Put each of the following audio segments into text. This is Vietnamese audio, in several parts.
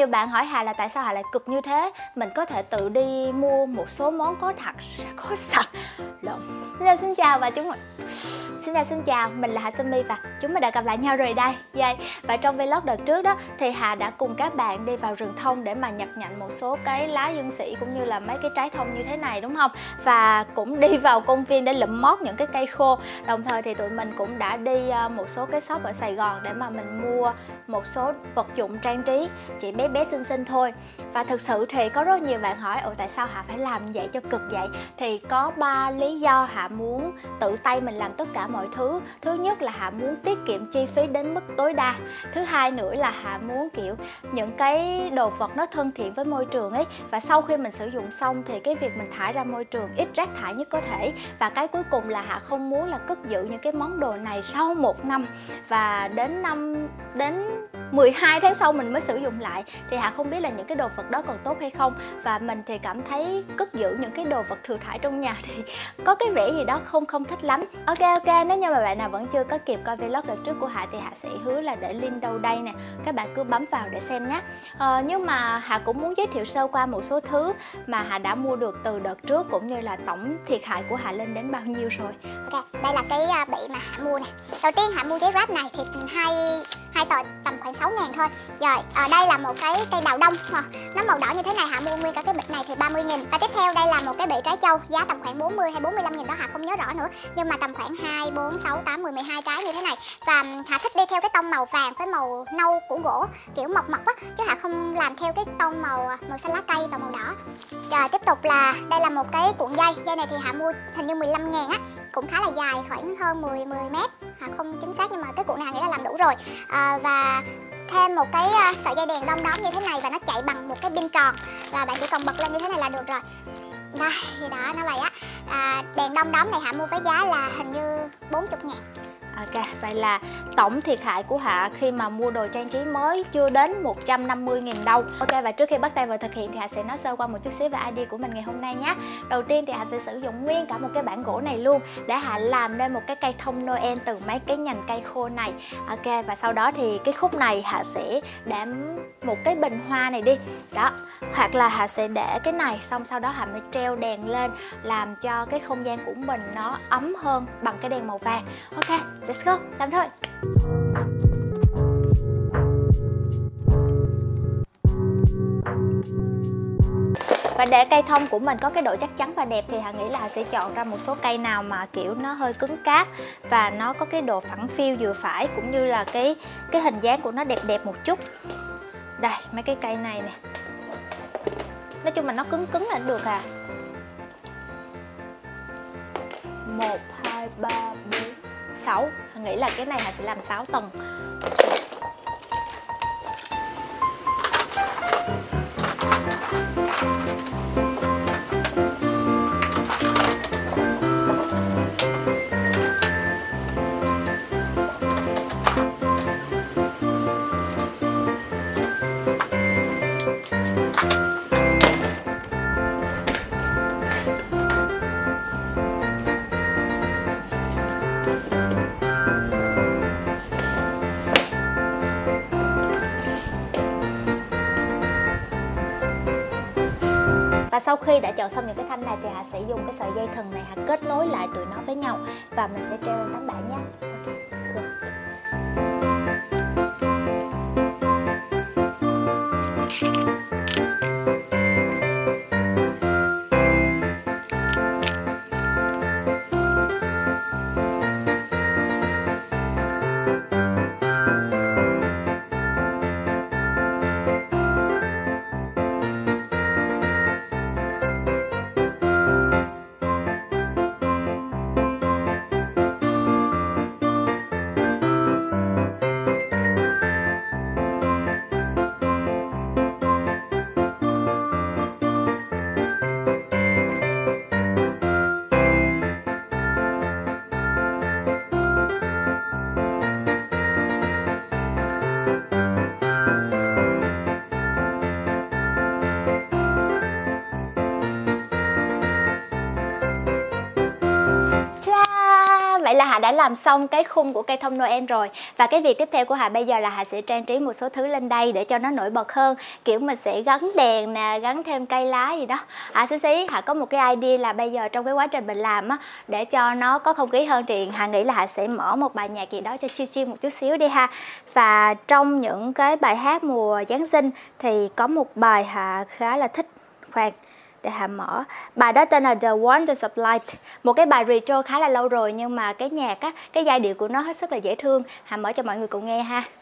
nhiều bạn hỏi Hà là tại sao Hà lại cực như thế. Mình có thể tự đi mua một số món có sẵn. Xin chào và xin chào, mình là Hà Sumi và chúng mình đã gặp lại nhau rồi đây. Và trong vlog đợt trước đó thì Hà đã cùng các bạn đi vào rừng thông để mà nhặt nhạnh một số cái lá dương sỉ cũng như là mấy cái trái thông như thế này, đúng không? Và cũng đi vào công viên để lụm mót những cái cây khô. Đồng thời thì tụi mình cũng đã đi một số cái shop ở Sài Gòn để mà mình mua một số vật dụng trang trí chỉ bé bé xinh thôi. Và thực sự thì có rất nhiều bạn hỏi tại sao Hà phải làm vậy cho cực vậy. Thì có 3 lý do Hà muốn tự tay mình làm tất cả mọi thứ. Thứ nhất là Hà muốn tiết kiệm chi phí đến mức tối đa. Thứ hai nữa là Hà muốn kiểu những cái đồ vật nó thân thiện với môi trường ấy. Và sau khi mình sử dụng xong thì cái việc mình thải ra môi trường ít rác thải nhất có thể. Và cái cuối cùng là Hà không muốn là cất giữ những cái món đồ này sau 1 năm và đến 12 tháng sau mình mới sử dụng lại. Thì Hà không biết là những cái đồ vật đó còn tốt hay không. Và mình thì cảm thấy cất giữ những cái đồ vật thừa thải trong nhà thì có cái vẻ gì đó không thích lắm. Ok, nếu như mà bạn nào vẫn chưa có kịp coi vlog đợt trước của Hà thì Hà sẽ hứa là để link đâu đây nè. Các bạn cứ bấm vào để xem nhé. Nhưng mà Hà cũng muốn giới thiệu sơ qua một số thứ mà Hà đã mua được từ đợt trước, cũng như là tổng thiệt hại của Hà lên đến bao nhiêu rồi. Ok, đây là cái bị mà Hà mua nè. Đầu tiên Hà mua giấy wrap này thì hai tờ tầm khoảng 6.000 thôi. Rồi, đây là một cái cây đào đông, nó màu đỏ như thế này. Hà mua nguyên cả cái bịch này thì 30.000. Và tiếp theo đây là một cái bể trái châu, giá tầm khoảng 40 hay 45.000 đó Hà không nhớ rõ nữa. Nhưng mà tầm khoảng 2, 4, 6, 8, 10, 12 trái như thế này. Và Hà thích đi theo cái tông màu vàng với màu nâu của gỗ, kiểu mộc á, chứ Hà không làm theo cái tông màu xanh lá cây và màu đỏ. Rồi, tiếp tục là đây là một cái cuộn dây. Dây này thì Hà mua hình như 15.000 á, cũng khá là dài, khoảng hơn 10 mét. Hà không chính xác nhưng mà cái cuộn này Hà nghĩ là làm đủ rồi. Và thêm một cái sợi dây đèn đom đóm như thế này và nó chạy bằng một cái pin tròn. Và bạn chỉ cần bật lên như thế này là được rồi. Đây, đó, nó vậy á. Đèn đom đóm này Hà mua với giá là hình như 40.000. Ok, vậy là tổng thiệt hại của Hà khi mà mua đồ trang trí mới chưa đến 150.000 đâu. Ok, và trước khi bắt tay vào thực hiện thì Hà sẽ nói sơ qua một chút xíu về idea của mình ngày hôm nay nhé. Đầu tiên thì Hà sẽ sử dụng nguyên cả một cái bản gỗ này luôn để Hà làm nên một cái cây thông Noel từ mấy cái nhành cây khô này. Ok, và sau đó thì cái khúc này Hà sẽ để một cái bình hoa này đi. Đó, hoặc là Hà sẽ để cái này, xong sau đó Hà mới treo đèn lên làm cho cái không gian của mình nó ấm hơn bằng cái đèn màu vàng. Ok, let's go, làm thôi. Và để cây thông của mình có cái độ chắc chắn và đẹp thì Hà nghĩ là Hà sẽ chọn ra một số cây nào mà kiểu nó hơi cứng cáp và nó có cái độ phẳng phiu vừa phải, cũng như là cái hình dáng của nó đẹp một chút. Đây, mấy cái cây này nè. Nói chung là nó cứng là được à. 1, 2, 3, 4, 6. Hà nghĩ là cái này Hà sẽ làm 6 tầng. Và sau khi đã chọn xong những cái thanh này thì Hà sẽ dùng cái sợi dây thừng này Hà kết nối lại tụi nó với nhau và mình sẽ treo lên tấm bảng nhé. vậy là Hà đã làm xong cái khung của cây thông Noel rồi. Và cái việc tiếp theo của Hà bây giờ là Hà sẽ trang trí một số thứ lên đây để cho nó nổi bật hơn. Kiểu mình sẽ gắn đèn nè, gắn thêm cây lá gì đó. Xí xí, Hà có một cái idea là bây giờ trong cái quá trình mình làm á, để cho nó có không khí hơn thì Hà nghĩ là Hà sẽ mở một bài nhạc gì đó cho chill chill một chút xíu đi ha. Và trong những cái bài hát mùa Giáng sinh thì có một bài Hà khá là thích. Khoan, để Hà mở. Bài đó tên là The Wonders of Light. Một cái bài retro khá là lâu rồi nhưng mà cái nhạc á, cái giai điệu của nó hết sức là dễ thương. Hà mở cho mọi người cùng nghe ha.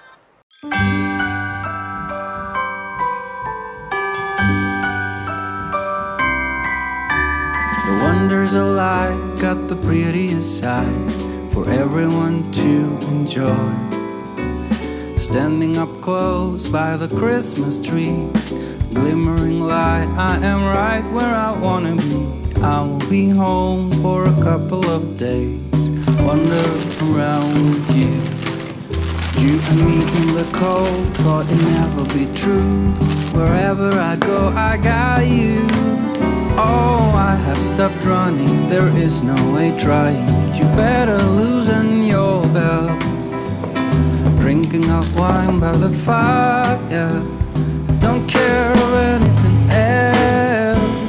The wonders of life got the prettiest side for everyone to enjoy. Standing up close by the Christmas tree, glimmering light, I am right where I wanna be. I will be home for a couple of days, wander around with you. You and me in the cold, thought it never be true. Wherever I go, I got you. Oh, I have stopped running, there is no way trying. You better loosen your belts. Drinking hot wine by the fire, don't care of anything else.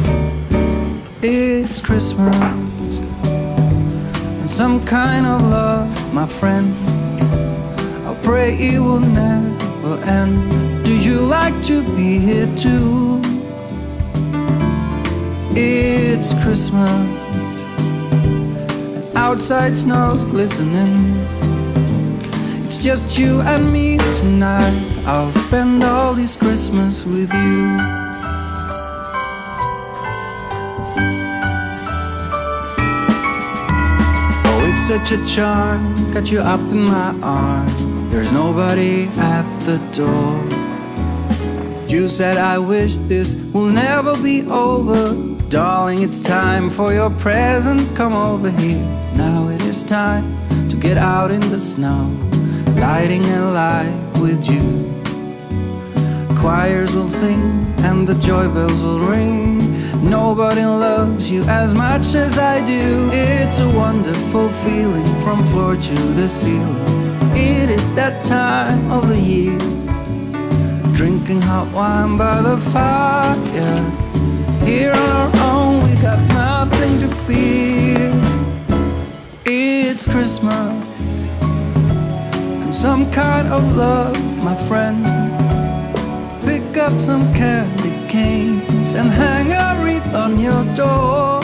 It's Christmas and some kind of love, my friend. I pray it will never end. Do you like to be here too? It's Christmas and outside snow's glistening. It's just you and me tonight. I'll spend all this Christmas with you. Oh, it's such a charm, got you up in my arms. There's nobody at the door. You said I wish this will never be over. Darling, it's time for your present, come over here. Now it is time to get out in the snow, lighting a light with you. Choirs will sing and the joy bells will ring. Nobody loves you as much as I do. It's a wonderful feeling from floor to the ceiling. It is that time of the year, drinking hot wine by the fire. Here on our own, we got nothing to fear. It's Christmas and some kind of love, my friend. Pick up some candy canes and hang a wreath on your door.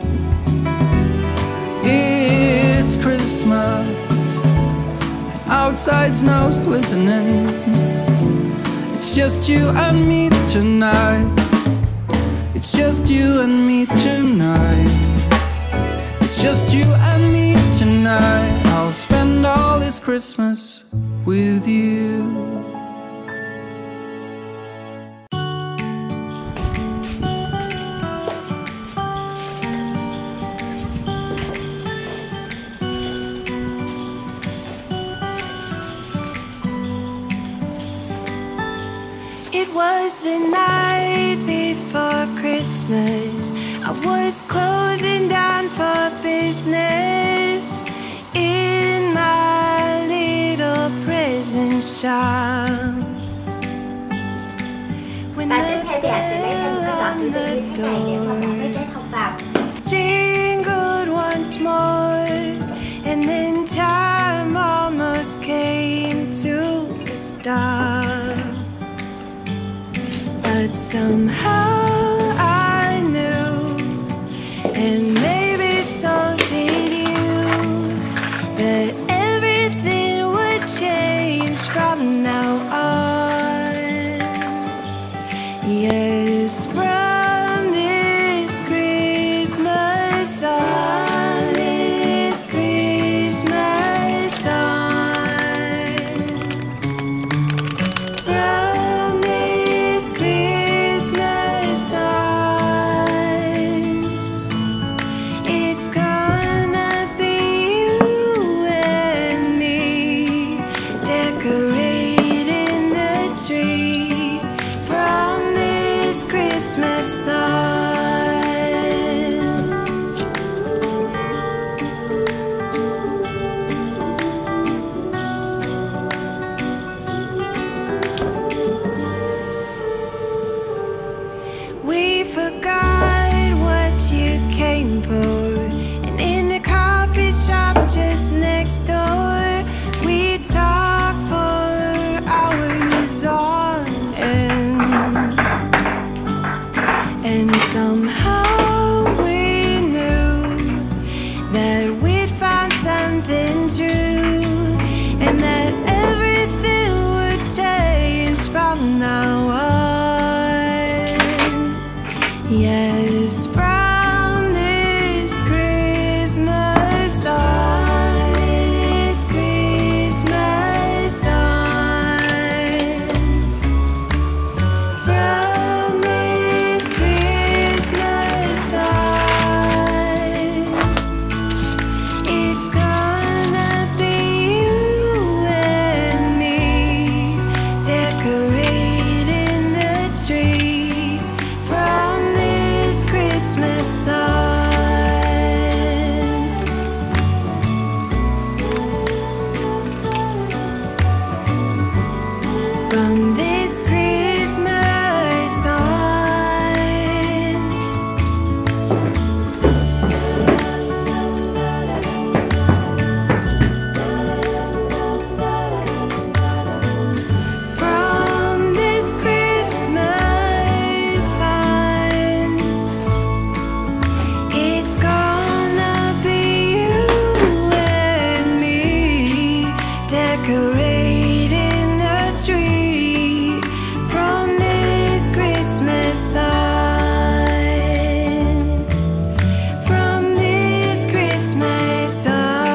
It's Christmas, outside snow's glistening. It's just you and me tonight. It's just you and me tonight. It's just you and me tonight. I'll spend all this Christmas with you. It was the night before Christmas. I was closing down for business in my little prison shop. When the bell on the door jingled once more, and then time almost came to a stop. But somehow I knew, and maybe so did you, that everything would change from now on. Yes, from this Christmas on, this Christmas on, from this Christmas on, it's gonna be you and me decorating the tree. From this Christmas And somehow we knew that we'd found something true, and that everything would change from now on. Yes, from this Christmas on, this Christmas on, from this Christmas on, it's gonna be you and me decorating the tree from this Christmas on. From this Christmas on. From this Christmas on, it's gonna be you and me decorating the tree from this Christmas on, from this Christmas on.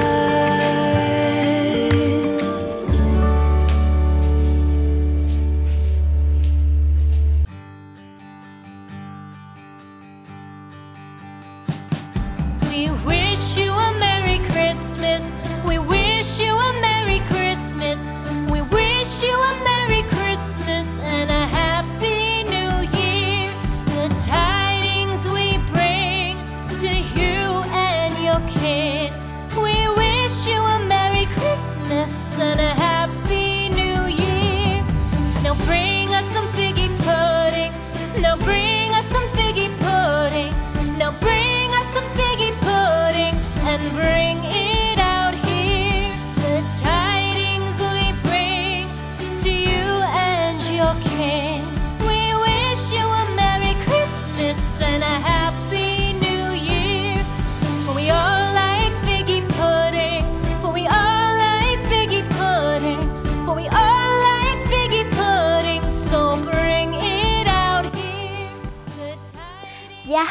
We wish you a Merry Christmas. We wish you a Merry Christmas. We wish you a Merry Christmas and a Happy New Year. The tidings we bring to you and your kid. We wish you a Merry Christmas and a Happy New Year. Now bring us some figgy pudding. Now bring us some figgy pudding. Now bring us some figgy pudding and bring it out here. The tidings we bring to you and your kin. We wish you a Merry Christmas and a Happy New Year. For we all like figgy pudding. For we all like figgy pudding. For we all like figgy pudding. So bring it out here. The tidings. Yeah,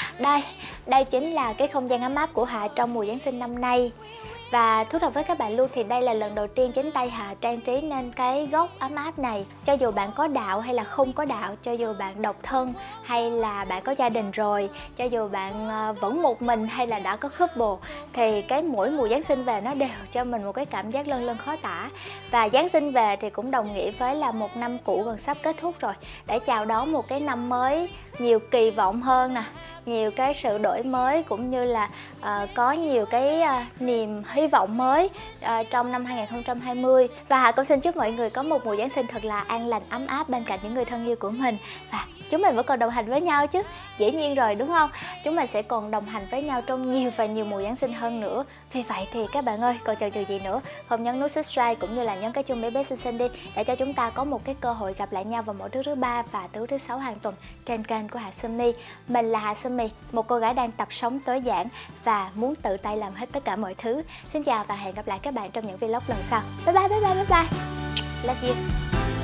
đây chính là cái không gian ấm áp của Hà trong mùa Giáng sinh năm nay. Và thú thật với các bạn luôn thì đây là lần đầu tiên chính tay Hà trang trí nên cái góc ấm áp này. Cho dù bạn có đạo hay là không có đạo, cho dù bạn độc thân hay là bạn có gia đình rồi, cho dù bạn vẫn một mình hay là đã có couple, thì cái mỗi mùa Giáng sinh về nó đều cho mình một cái cảm giác lâng lâng khó tả. Và Giáng sinh về thì cũng đồng nghĩa với là một năm cũ gần sắp kết thúc rồi, để chào đón một cái năm mới nhiều kỳ vọng hơn nè, nhiều cái sự đổi mới cũng như là có nhiều cái niềm hy vọng mới trong năm 2020. Và Hà cũng xin chúc mọi người có một mùa Giáng sinh thật là an lành, ấm áp bên cạnh những người thân yêu của mình. Và chúng mình vẫn còn đồng hành với nhau chứ, dĩ nhiên rồi đúng không? Chúng mình sẽ còn đồng hành với nhau trong nhiều và nhiều mùa Giáng sinh hơn nữa. Vì vậy thì các bạn ơi, còn chần chừ gì nữa, không nhấn nút subscribe cũng như là nhấn cái chuông bé bé xinh xinh đi, để cho chúng ta có một cái cơ hội gặp lại nhau vào mỗi thứ 3 và thứ 6 hàng tuần trên kênh của Hà Sumi. Mình là Hà Sumi, một cô gái đang tập sống tối giản và muốn tự tay làm hết tất cả mọi thứ. Xin chào và hẹn gặp lại các bạn trong những vlog lần sau. Bye bye bye bye bye bye. Love you.